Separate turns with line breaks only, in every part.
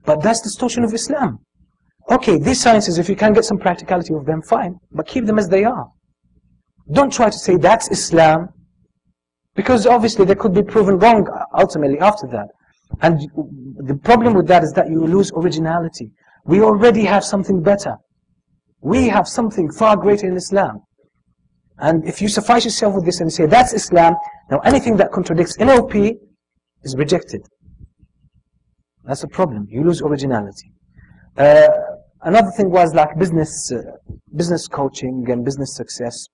But that's distortion of Islam. Okay, these sciences, if you can get some practicality of them, fine, but keep them as they are. Don't try to say that's Islam, because obviously they could be proven wrong ultimately after that. And the problem with that is that you lose originality. We already have something better. We have something far greater in Islam. And if you suffice yourself with this and say that's Islam, now anything that contradicts NLP is rejected. That's a problem. You lose originality. Another thing was like business coaching and business success,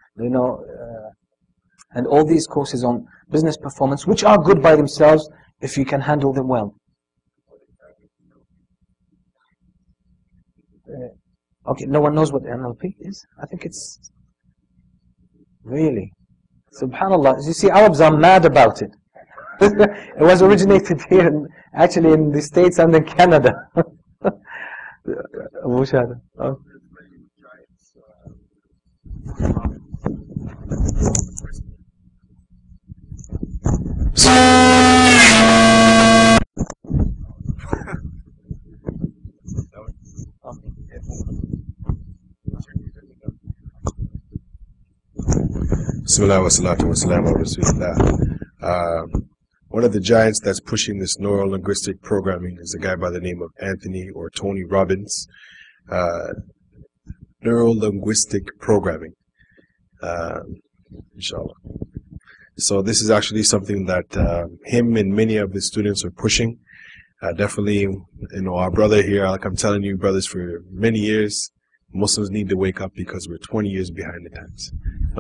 and all these courses on business performance, which are good by themselves if you can handle them well. Okay, no one knows what NLP is? I think it's really, subhanallah. You see, Arabs are mad about it. It was originated here, actually in the States and in Canada.
Bismillah wa salatu wa salam wa rasulillah. One of the giants that's pushing this neuro-linguistic programming is a guy by the name of Anthony or Tony Robbins. Neuro-linguistic programming, inshallah. So this is actually something that him and many of his students are pushing. Definitely, our brother here, like I'm telling you, brothers, for many years, Muslims need to wake up because we're 20 years behind the times.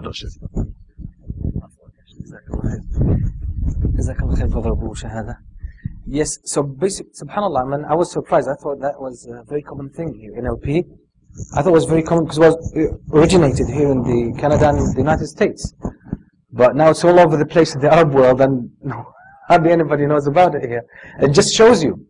Yes, so basically, subhanAllah, I was surprised. I thought that was a very common thing here in NLP. I thought it was very common because it was originated here in the Canada and the United States. But now it's all over the place in the Arab world, and hardly anybody knows about it here. It just shows you.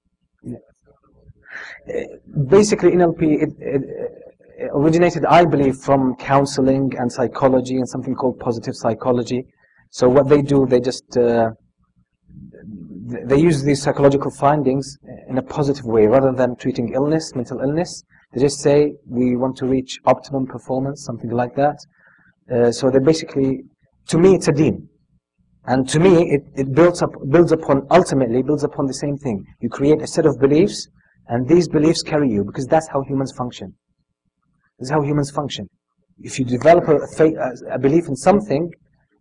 Basically, NLP, it originated, I believe, from counseling and psychology and something called positive psychology. So what they do, they just they use these psychological findings in a positive way, rather than treating illness, mental illness. They just say we want to reach optimum performance, something like that. So they basically, to me, it's a deen, and to me, it builds upon the same thing. You create a set of beliefs, and these beliefs carry you, because that's how humans function. This is how humans function. If you develop a belief in something,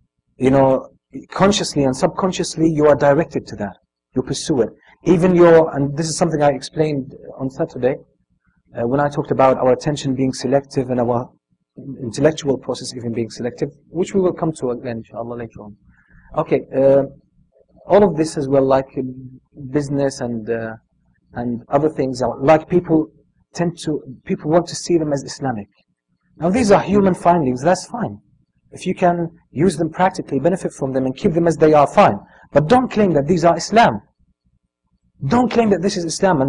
consciously and subconsciously, you are directed to that. You pursue it. And this is something I explained on Saturday, when I talked about our attention being selective and our intellectual process even being selective, which we will come to again, inshallah, later on. Okay, all of this as well, like business and other things, like people want to see them as Islamic. Now these are human findings, that's fine. If you can use them practically, benefit from them, and keep them as they are, fine. But don't claim that these are Islam. Don't claim that this is Islam.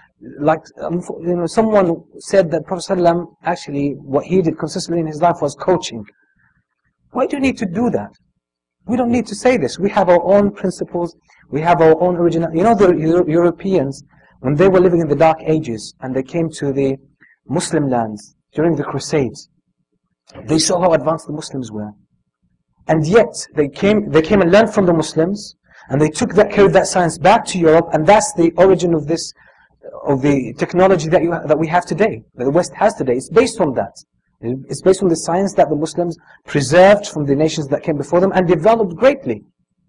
And someone said that Prophet ﷺ, actually, what he did consistently in his life was coaching. Why do you need to do that? We don't need to say this. We have our own principles. We have our own original. The Europeans, when they were living in the Dark Ages and they came to the Muslim lands during the Crusades, they saw how advanced the Muslims were. And yet, they came and learned from the Muslims, and they carried that science back to Europe, and that's the origin of the technology that we have today, that the West has today. It's based on that. It's based on the science that the Muslims preserved from the nations that came before them and developed greatly.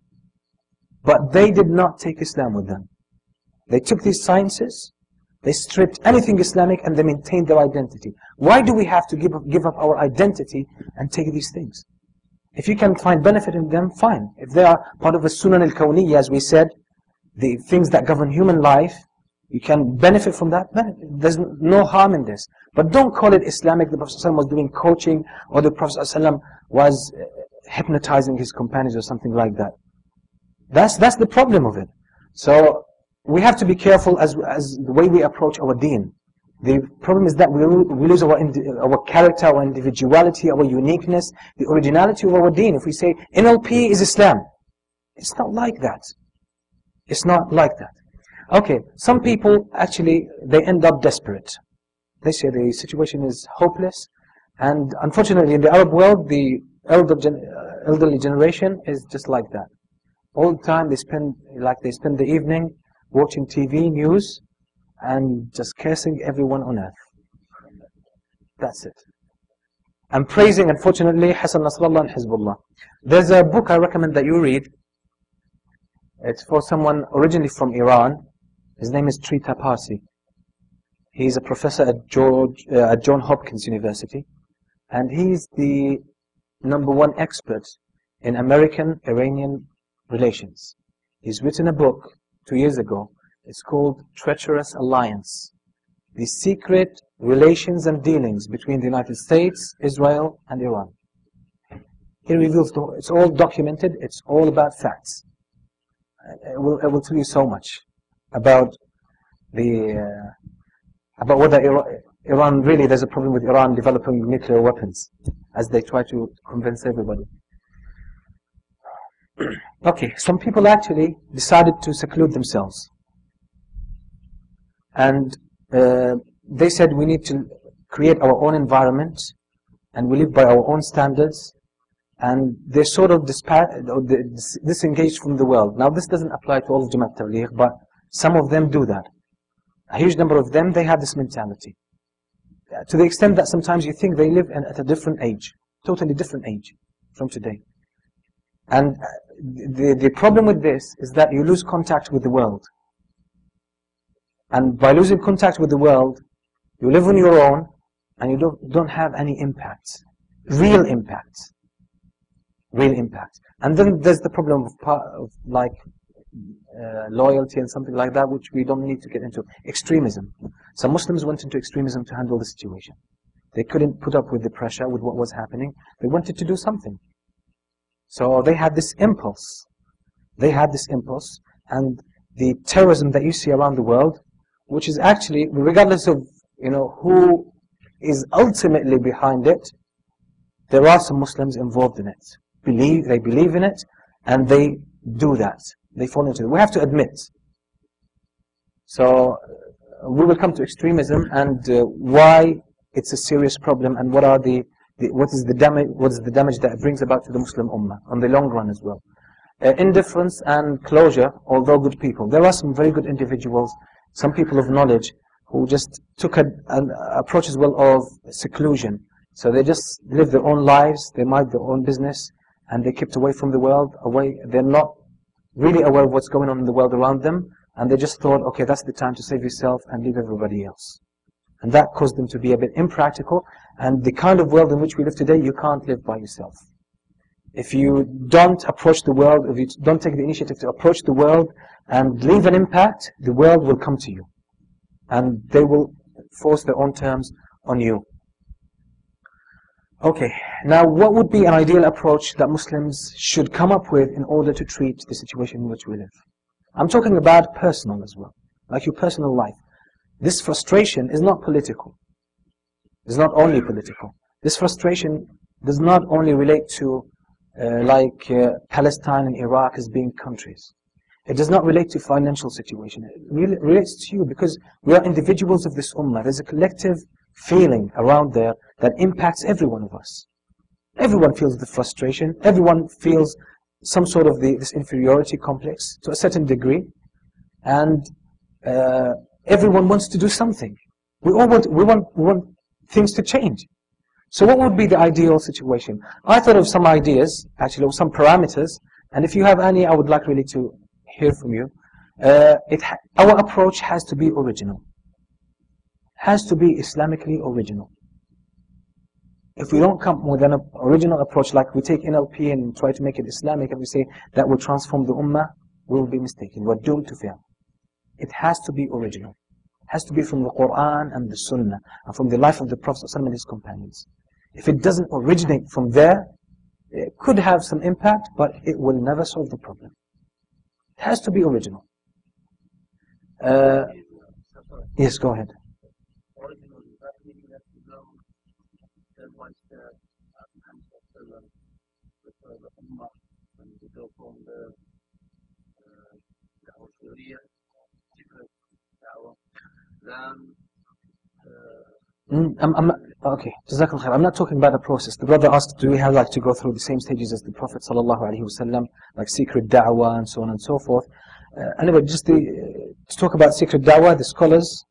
But they did not take Islam with them. They took these sciences, they stripped anything Islamic, and they maintained their identity. Why do we have to give up our identity and take these things? If you can find benefit in them, fine. If they are part of a sunan al-kawniyya, as we said, the things that govern human life, you can benefit from that. There's no harm in this. But don't call it Islamic. The Prophet ﷺ was doing coaching, or the Prophet ﷺ was hypnotizing his companions or something like that. That's the problem of it. So we have to be careful as the way we approach our deen. The problem is that we lose our character, our individuality, our uniqueness, the originality of our deen. If we say NLP is Islam, it's not like that. It's not like that. Okay, some people actually, they end up desperate. They say the situation is hopeless, and unfortunately in the Arab world, the elderly generation is just like that. All the time they spend the evening watching TV news and just cursing everyone on earth. That's it. And praising, unfortunately, Hassan Nasrallah and Hezbollah. There's a book I recommend that you read. It's for someone originally from Iran. His name is Trita Parsi. He's a professor at John Hopkins University, and he's the #1 expert in American-Iranian relations. He's written a book 2 years ago. It's called Treacherous Alliance: The Secret Relations and Dealings Between the United States, Israel, and Iran. He reveals, it's all documented, it's all about facts. It will tell you so much about about whether Iran really, there's a problem with Iran developing nuclear weapons, as they try to convince everybody. Okay, some people actually decided to seclude themselves. And they said we need to create our own environment, and we live by our own standards, and they're sort of disengaged from the world. Now this doesn't apply to all of Jamaat Tabligh, but some of them do that. A huge number of them, they have this mentality. To the extent that sometimes you think they live at a different age, totally different age from today. And the problem with this is that you lose contact with the world. And by losing contact with the world, you live on your own, and you don't have any impact, real impact. Real impact. And then there's the problem of like loyalty and something like that, which we don't need to get into. Extremism. Some Muslims went into extremism to handle the situation. They couldn't put up with the pressure, with what was happening. They wanted to do something. So they had this impulse. They had this impulse, and the terrorism that you see around the world, which is actually, regardless of who is ultimately behind it, there are some Muslims involved in it. They believe in it, and they do that. They fall into it. We have to admit. So we will come to extremism and why it's a serious problem, and what is the damage that it brings about to the Muslim Ummah on the long run as well. Indifference and closure, although good people. There are some very good individuals, some people of knowledge, who just took an approach as well of seclusion. So they just live their own lives, they mind their own business, and they kept away from the world. They're not really aware of what's going on in the world around them, and they just thought, okay, that's the time to save yourself and leave everybody else. And that caused them to be a bit impractical, and the kind of world in which we live today, you can't live by yourself. If you don't approach the world, if you don't take the initiative to approach the world and leave an impact, the world will come to you. And they will force their own terms on you. Okay, now what would be an ideal approach that Muslims should come up with in order to treat the situation in which we live? I'm talking about personal as well, like your personal life. This frustration is not political. It's not only political. This frustration does not only relate to Palestine and Iraq as being countries. It does not relate to financial situation. It relates to you because we are individuals of this ummah. There's a collective feeling around there that impacts every one of us. Everyone feels the frustration. Everyone feels some sort of this inferiority complex to a certain degree, and everyone wants to do something. We want things to change. So what would be the ideal situation? I thought of some ideas, actually, of some parameters, and if you have any, I would like really to hear from you. Our approach has to be original. Has to be Islamically original. If we don't come with an original approach, like we take NLP and try to make it Islamic, and we say that will transform the ummah, we'll be mistaken. We're doomed to fail. It has to be original. It has to be from the Quran and the Sunnah, and from the life of the Prophet ﷺ and his companions. If it doesn't originate from there, it could have some impact, but it will never solve the problem. It has to be original. Yes, go ahead. Okay, Jazakallah khair. I'm not talking about the process. The brother asked, do we have like to go through the same stages as the Prophet sallallahu alaihi wasallam, like secret da'wah and so on and so forth. Anyway, just to talk about secret da'wah, the scholars,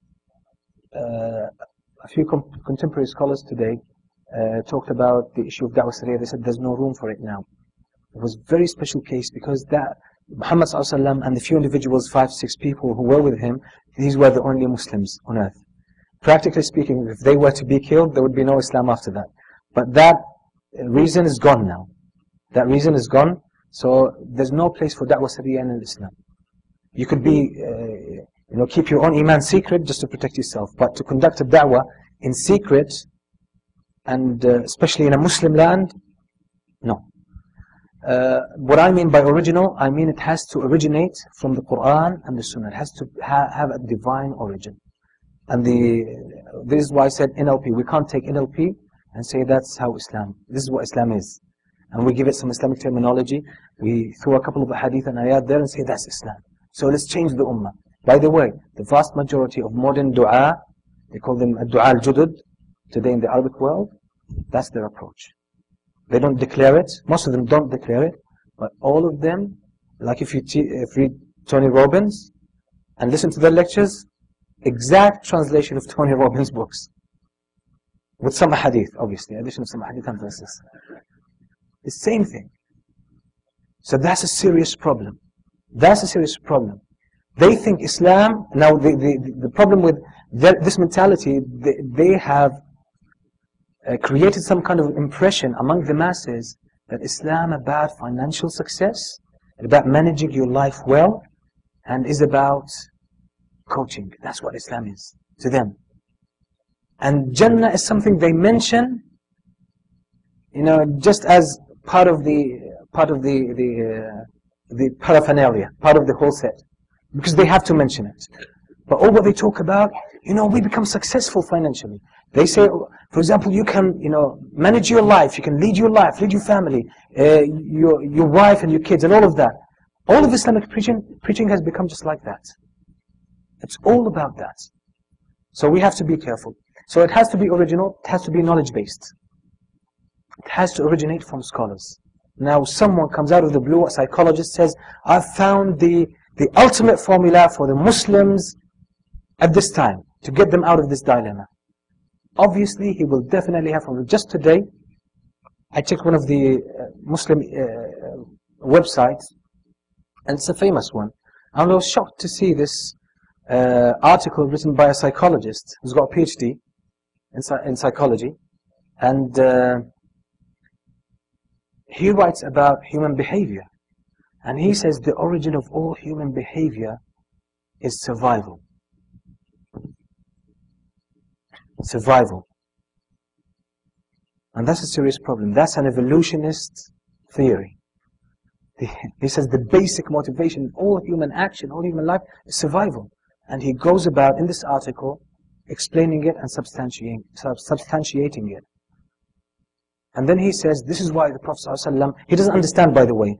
a few contemporary scholars today talked about the issue of da'wah sariyah. They said there's no room for it now. It was a very special case because that Muhammad sallallahu alaihi wasallam and the few individuals, 5-6 people who were with him, these were the only Muslims on earth. Practically speaking, if they were to be killed, there would be no Islam after that. But that reason is gone now. That reason is gone, so there's no place for da'wah sariyah in Islam. You could be, keep your own iman secret just to protect yourself. But to conduct a da'wah in secret, and especially in a Muslim land, no. What I mean by original, I mean it has to originate from the Quran and the Sunnah. It has to have a divine origin. And this is why I said NLP. We can't take NLP and say that's how Islam, this is what Islam is. And we give it some Islamic terminology. We throw a couple of hadith and ayat there and say that's Islam. So let's change the ummah. By the way, the vast majority of modern dua, they call them dua al-judud, today in the Arabic world, that's their approach. They don't declare it. Most of them don't declare it. But all of them, like if you read Tony Robbins and listen to their lectures, exact translation of Tony Robbins' books. With some hadith, obviously, addition of some hadith and verses. The same thing. So that's a serious problem. That's a serious problem. They think Islam, now the problem with this mentality, they have created some kind of impression among the masses that Islam is about financial success, about managing your life well, and is about coaching. That's what Islam is to them. And Jannah is something they mention, just as part of the paraphernalia, part of the whole set, because they have to mention it. But all what they talk about, we become successful financially. They say, for example, you can, manage your life, you can lead your life, lead your family, your wife and your kids, and all of that. All of Islamic preaching has become just like that. It's all about that. So we have to be careful. So it has to be original, it has to be knowledge-based. It has to originate from scholars. Now someone comes out of the blue, a psychologist says, I've found the ultimate formula for the Muslims at this time, to get them out of this dilemma. Obviously, he will definitely have from just today, I checked one of the Muslim websites, and it's a famous one. I was shocked to see this article written by a psychologist who's got a PhD in psychology, and he writes about human behavior, and he says the origin of all human behavior is survival. Survival. And that's a serious problem. That's an evolutionist theory. He says the basic motivation of all human action, all human life is survival. And he goes about in this article explaining it and substantiating it. And then he says, this is why the Prophet ﷺ, he doesn't understand, by the way,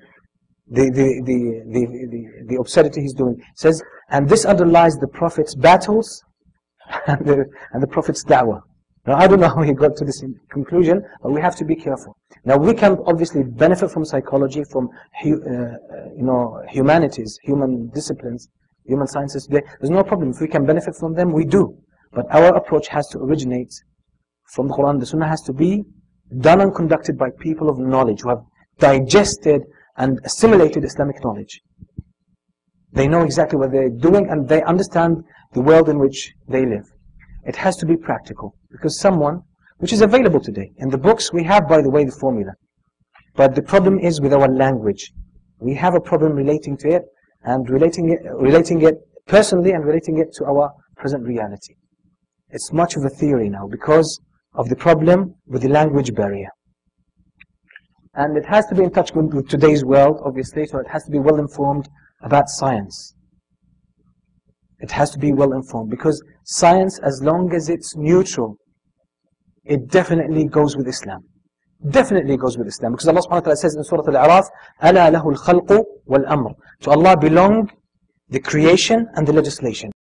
the absurdity he's doing. He says, and this underlies the Prophet's battles and the Prophet's da'wah. Now I don't know how he got to this conclusion, but we have to be careful. Now we can obviously benefit from psychology, from humanities, human disciplines, human sciences today. There's no problem. If we can benefit from them, we do. But our approach has to originate from the Quran. The Sunnah has to be done and conducted by people of knowledge who have digested and assimilated Islamic knowledge. They know exactly what they're doing and they understand the world in which they live. It has to be practical, because someone, which is available today, in the books we have, by the way, the formula. But the problem is with our language. We have a problem relating to it, and relating it personally and relating it to our present reality. It's much of a theory now, because of the problem with the language barrier. And it has to be in touch with today's world, obviously, so it has to be well informed about science. It has to be well informed, because science, as long as it's neutral, it definitely goes with Islam. Definitely goes with Islam, because Allah subhanahu wa ta'ala says in Surah Al-A'raf, أَلَا لَهُ الْخَلْقُ وَالْأَمْرُ. To Allah belong the creation and the legislation.